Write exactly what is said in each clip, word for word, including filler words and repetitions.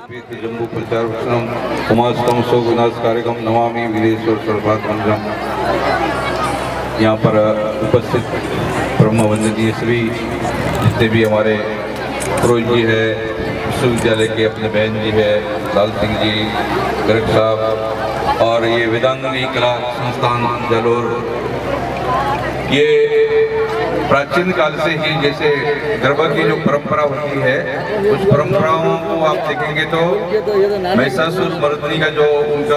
जम्बू प्रचार वचनम उमास्तम सो विनाश कार्यक्रम नमामि वीरेश्वर सर्वभाग मंदिरम। यहाँ पर उपस्थित ब्रह्म वंदनीय सभी जितने भी हमारे पुरोहित जी है, विश्वविद्यालय के अपने बहन जी है, लाल सिंह जी, गर्ग साहब, और ये वेदांगनी कला संस्थान जालोर, ये प्राचीन काल से ही जैसे गरबा की जो परंपरा होती है, उस परंपराओं को आप देखेंगे तो महिषासुर मर्दनी का जो उनका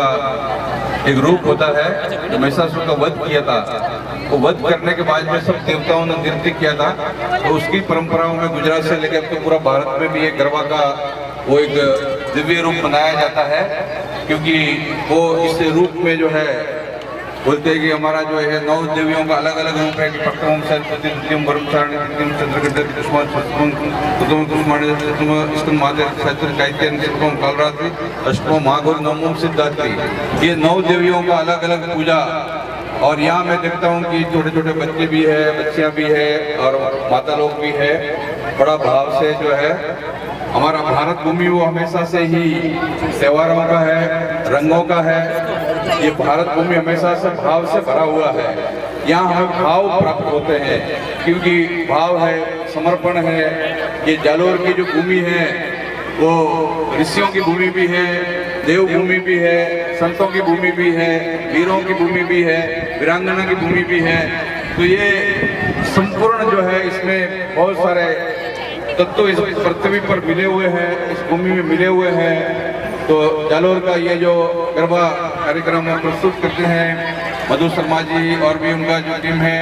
एक रूप होता है, जो महिषासुर का वध किया था, वो वध करने के बाद में सब देवताओं ने नृत्य किया था, तो उसकी परंपराओं में गुजरात से लेकर तो पूरा भारत में भी एक गरबा का वो एक दिव्य रूप मनाया जाता है, क्योंकि वो इस रूप में जो है बोलते हैं कि हमारा जो है नौ देवियों का अलग अलग रूप है कि पक्कम सरस्वती द्वितीयम ब्रह्मचारिणी तृतीयम चंद्रगढ़ दुष्मन सप्तम प्रथम कुष्माणी सप्तम स्तन माते सप्तम कायत्यन सप्तम कालरात्रि अष्टम महागौर नवम सिद्धार्थी, ये नौ देवियों का अलग अलग पूजा। और यहाँ मैं देखता हूँ कि छोटे छोटे बच्चे भी है, बच्चियाँ भी है और माता लोग भी है, बड़ा भाव से जो है हमारा भारत भूमि वो हमेशा से ही त्योहारों का है, रंगों का है। ये भारत भूमि हमेशा से भाव से भरा हुआ है। यहाँ हमें भाव प्राप्त होते हैं क्योंकि भाव है, समर्पण है। ये जालोर की जो भूमि है वो ऋषियों की भूमि भी है, देव भूमि भी है, संतों की भूमि भी है, वीरों की भूमि भी है, वीरांगना की भूमि भी है। तो ये संपूर्ण जो है इसमें बहुत सारे तत्व इस पृथ्वी पर मिले हुए हैं, इस भूमि में मिले हुए हैं। तो जालोर का ये जो गरबा कार्यक्रम प्रस्तुत करते हैं मधु शर्मा जी और भी उनका जो टीम है,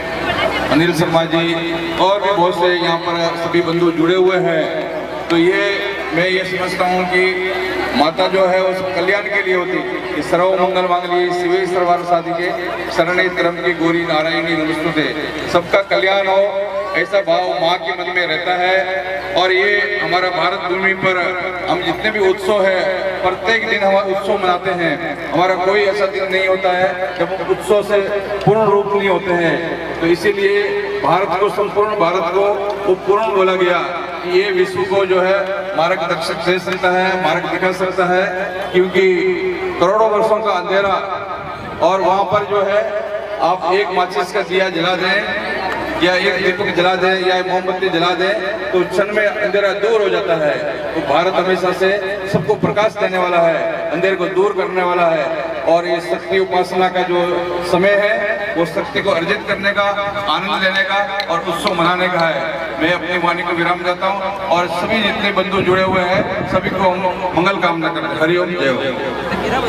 अनिल शर्मा जी और भी बहुत से यहाँ पर सभी बंधु जुड़े हुए हैं। तो ये मैं ये समझता हूँ कि माता जो है उस कल्याण के लिए होती कि सर्व मंगल मांगलिए शिवे सर्वार्थ साधिके शरणे त्रयंबके की गौरी नारायणी नमस्तुते, सबका कल्याण हो ऐसा भाव माँ के मन में रहता है। और ये हमारा भारत भूमि पर हम जितने भी उत्सव है, प्रत्येक दिन हम उत्सव मनाते हैं। हमारा कोई ऐसा दिन नहीं होता है जब हम उत्सव से पूर्ण रूप नहीं होते हैं। तो इसीलिए भारत को, संपूर्ण भारत को वो पूर्ण बोला गया कि ये विश्व को जो है मार्गदर्शक दे सकता है, मार्ग दिखा सकता है, क्योंकि करोड़ों वर्षों का अंधेरा और वहाँ पर जो है आप एक माचिस का दिया जला दें या एक दीपक जला दें या मोमबत्ती जला दें तो क्षण में अंधेरा दूर हो जाता है। तो भारत हमेशा से सबको प्रकाश देने वाला है, अंधेरे को दूर करने वाला है। और ये शक्ति उपासना का जो समय है वो शक्ति को अर्जित करने का, आनंद लेने का और उत्सव मनाने का है। मैं अपनी वाणी को विराम देता हूँ और सभी जितने बंधु जुड़े हुए हैं सभी को हम मंगल कामना करते हैं। हरिओम जय हो।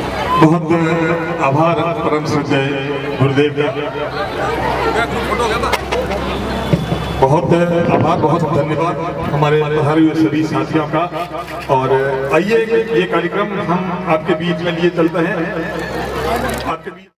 बहुत आभार परम श्रद्धेय गुरुदेव का, बहुत आभार, बहुत धन्यवाद हमारे पधारे हुए सभी साथियों का। और आइए ये कार्यक्रम हम आपके बीच में लिए चलते हैं। आपके बीच